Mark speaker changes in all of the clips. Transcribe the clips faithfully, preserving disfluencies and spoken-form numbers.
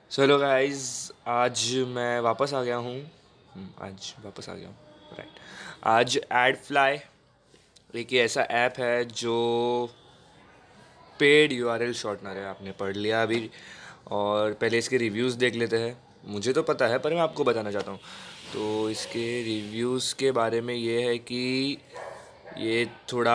Speaker 1: So hello guys, आज मैं वापस आ गया हूँ। हम्म, आज वापस आ गया हूँ राइट। आज एडफ्लाई एक ये ऐसा ऐप है जो पेड यूआरएल शॉर्टनर है। आपने पढ़ लिया अभी, और पहले इसके रिव्यूज़ देख लेते हैं। मुझे तो पता है पर मैं आपको बताना चाहता हूँ। तो इसके रिव्यूज़ के बारे में ये है कि ये थोड़ा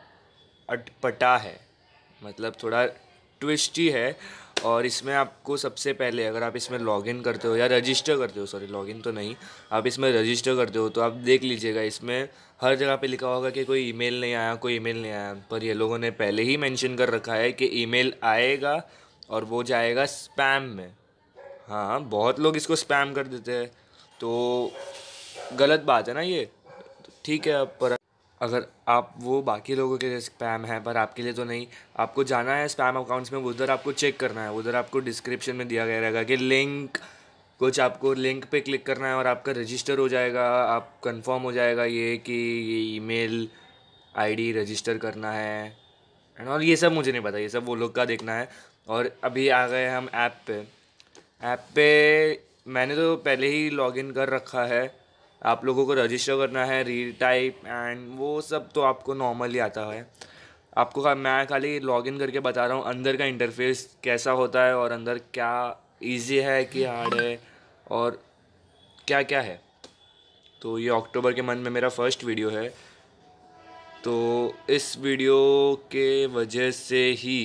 Speaker 1: अटपटा है, मतलब थोड़ा ट्विस्टी है। और इसमें आपको सबसे पहले, अगर आप इसमें लॉगिन करते हो या रजिस्टर करते हो, सॉरी लॉगिन तो नहीं, आप इसमें रजिस्टर करते हो तो आप देख लीजिएगा इसमें हर जगह पे लिखा होगा कि कोई ईमेल नहीं आया, कोई ईमेल नहीं आया। पर ये लोगों ने पहले ही मेंशन कर रखा है कि ईमेल आएगा और वो जाएगा स्पैम में। हाँ, बहुत लोग इसको स्पैम कर देते हैं, तो गलत बात है ना ये। तो ठीक है, अब पर अगर आप वो बाकी लोगों के लिए स्पैम है पर आपके लिए तो नहीं, आपको जाना है स्पैम अकाउंट्स में, उधर आपको चेक करना है। उधर आपको डिस्क्रिप्शन में दिया गया रहेगा कि लिंक, कुछ आपको लिंक पे क्लिक करना है और आपका रजिस्टर हो जाएगा। आप कंफर्म हो जाएगा ये कि ये ईमेल आईडी रजिस्टर करना है एंड और ये सब मुझे नहीं पता, ये सब वो लोग का देखना है। और अभी आ गए हम ऐप पे। ऐप पे मैंने तो पहले ही लॉगिन कर रखा है। आप लोगों को रजिस्टर करना है, रीटाइप एंड वो सब तो आपको नॉर्मली आता है। आपको खा, मैं खाली लॉगिन करके बता रहा हूँ अंदर का इंटरफेस कैसा होता है और अंदर क्या इजी है कि हार्ड है और क्या क्या है। तो ये अक्टूबर के मंथ में मेरा फर्स्ट वीडियो है, तो इस वीडियो के वजह से ही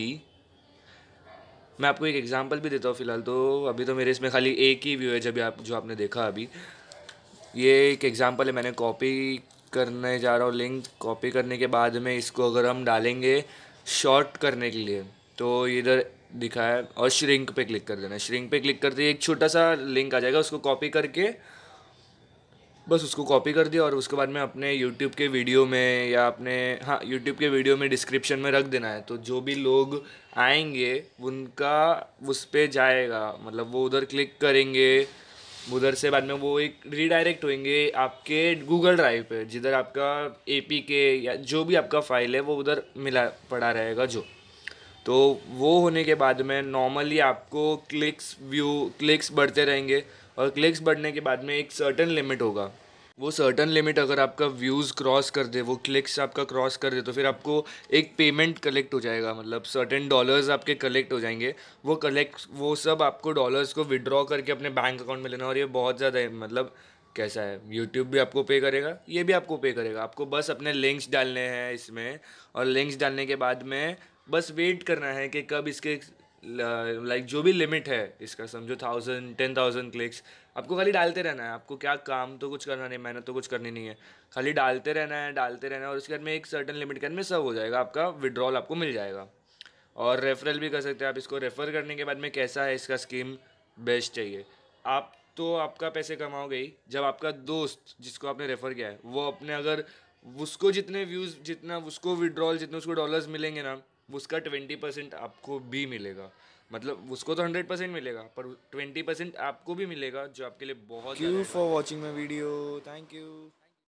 Speaker 1: मैं आपको एक एग्जांपल भी देता हूँ फ़िलहाल। तो अभी तो मेरे इसमें खाली एक ही व्यू है, जब आप जो आपने देखा अभी, ये एक एग्जांपल है। मैंने कॉपी करने जा रहा हूँ लिंक। कॉपी करने के बाद में इसको अगर हम डालेंगे शॉर्ट करने के लिए, तो इधर दिखा है और श्रिंक पे क्लिक कर देना है। श्रिंक पे क्लिक करते ही एक छोटा सा लिंक आ जाएगा, उसको कॉपी करके बस उसको कॉपी कर दिया और उसके बाद में अपने यूट्यूब के वीडियो में या अपने, हाँ, यूट्यूब के वीडियो में डिस्क्रिप्शन में रख देना है। तो जो भी लोग आएंगे उनका उस पर जाएगा, मतलब वो उधर क्लिक करेंगे, उधर से बाद में वो एक रीडायरेक्ट होंगे आपके गूगल ड्राइव पे, जिधर आपका एपी के या जो भी आपका फाइल है वो उधर मिला पड़ा रहेगा जो। तो वो होने के बाद में नॉर्मली आपको क्लिक्स व्यू क्लिक्स बढ़ते रहेंगे और क्लिक्स बढ़ने के बाद में एक सर्टन लिमिट होगा। वो सर्टन लिमिट अगर आपका व्यूज़ क्रॉस कर दे, वो क्लिक्स आपका क्रॉस कर दे, तो फिर आपको एक पेमेंट कलेक्ट हो जाएगा, मतलब सर्टेन डॉलर्स आपके कलेक्ट हो जाएंगे। वो कलेक्ट वो सब आपको डॉलर्स को विड्रॉ करके अपने बैंक अकाउंट में लेना। और ये बहुत ज़्यादा है, मतलब कैसा है, यूट्यूब भी आपको पे करेगा, ये भी आपको पे करेगा। आपको बस अपने लिंक्स डालने हैं इसमें, और लिंक्स डालने के बाद में बस वेट करना है कि कब इसके लाइक जो भी लिमिट है इसका, समझो थाउजेंड टेन थाउजेंड क्लिक्स, आपको खाली डालते रहना है। आपको क्या काम तो कुछ करना नहीं, मेहनत तो कुछ करनी नहीं है, खाली डालते रहना है डालते रहना है और उसके बाद में एक सर्टन लिमिट के बाद में सब हो जाएगा, आपका विड्रॉल आपको मिल जाएगा। और रेफरल भी कर सकते हैं आप इसको। रेफ़र करने के बाद में कैसा है इसका स्कीम, बेस्ट चाहिए आप तो आपका पैसे कमाओगे ही जब आपका दोस्त जिसको आपने रेफ़र किया है वो अपने, अगर उसको जितने व्यूज़, जितना उसको विड्रॉल, जितने उसको डॉलर्स मिलेंगे ना, उसका ट्वेंटी परसेंट आपको भी मिलेगा। मतलब उसको तो हंड्रेड परसेंट मिलेगा पर ट्वेंटी परसेंट आपको भी मिलेगा, जो आपके लिए बहुत। Thank you for watching my video, thank you.